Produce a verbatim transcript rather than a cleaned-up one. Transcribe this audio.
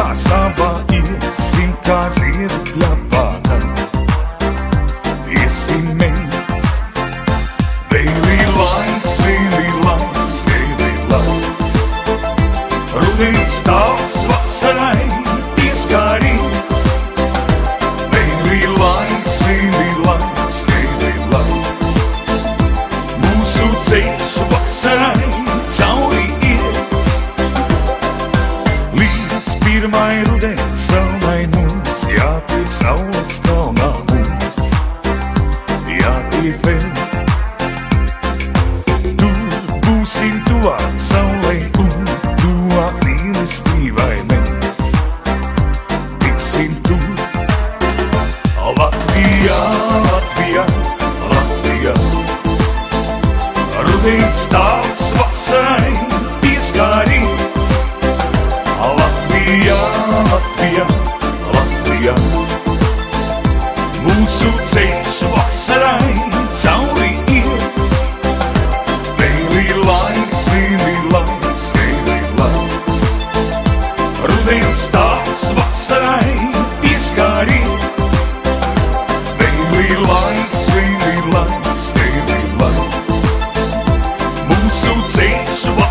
saba iesim kā ziedu pļapāta. Iesim mēs. Vēlī laiks, vēlī laiks, vēlī laiks. Rudens tāds vasarai pieskārīs. Vēlī laiks, vēlī laiks, vēlī laiks. Mūsu ceļš vasarai cauri ies. Līdz pirmai rudens saulai mums jātiek saules kalnā mums. Jātiek vēl. Tur būsim tuvāk saulei un tuvāk mīlestībai mēs. Tiksim tur. Latvijā, Latvijā, Latvijā. Rudens tāds vasarai pieskārīs. Latvijā, Latvijā, Latvijā. Mūsu ceļš vasarai cauri ies. Vēlī laiks, vēlī laiks, vēlī laiks. Rudens tāds vasarai pieskārīs. Vēlī laiks, vēlī laiks, vēlī laiks. Mūsu ceļš vasarai